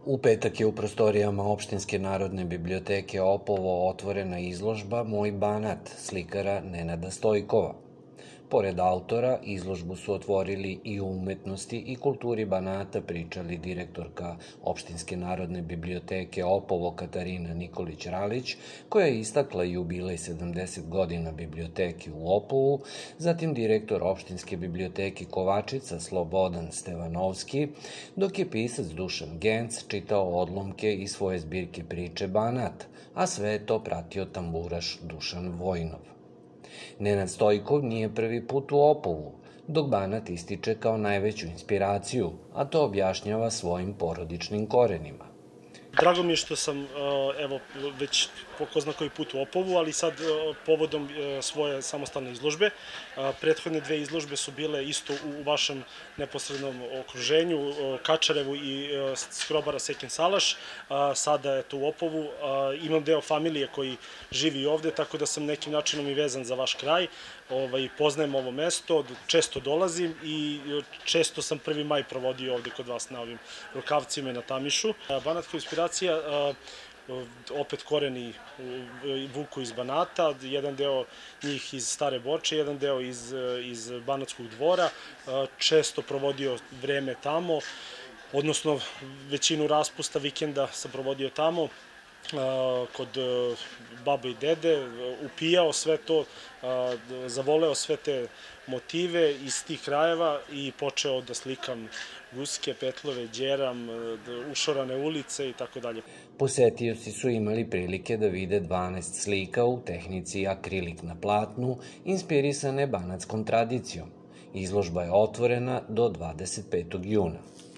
U petak je u prostorijama Opštinske narodne biblioteke Opovo otvorena izložba Moj Banat slikara Nenada Stojkova. Pored autora, izložbu su otvorili i o umetnosti i kulturi Banata pričali direktorka Opštinske narodne biblioteke Opovo Katarina Nikolić-Ralić, koja je istakla jubilej 70 godina biblioteke u Opovu, zatim direktor Opštinske biblioteke Kovačica Slobodan Stevanovski, dok je pisac Dušan Genc čitao odlomke iz svoje zbirke priče Banat, a sve je to pratio tamburaš Dušan Vojnov. Nenad Stojkov nije prvi put u Opovu, dok Banat ističe kao najveću inspiraciju, a to objašnjava svojim porodičnim korenima. Drago mi je što sam, evo, već ko zna koji put u Opovu, ali sad povodom svoje samostalne izložbe. Prethodne dve izložbe su bile isto u vašem neposrednom okruženju, Kačarevu i Skrobara Sekin Salaš. Sada je to u Opovu. Imam deo familije koji živi ovde, tako da sam nekim načinom i vezan za vaš kraj. Poznajem ovo mesto, često dolazim i često sam 1. maj provodio ovde kod vas na ovim rukavcima i na Tamišu. Banat kao inspiracija, opet koreni vuku iz Banata, jedan deo njih iz Stare Boče, jedan deo iz Banatskog dvora, često provodio vreme tamo, odnosno većinu raspusta vikenda sam provodio tamo, kod babe i dede, upijao sve to, zavoleo sve te motive iz tih krajeva i počeo da slikam guske, petlove, đeram, ušorane ulice i tako dalje. Posetioci su imali prilike da vide 12 slika u tehnici akrilik na platnu, inspirisane banatskom tradicijom. Izložba je otvorena do 25. juna.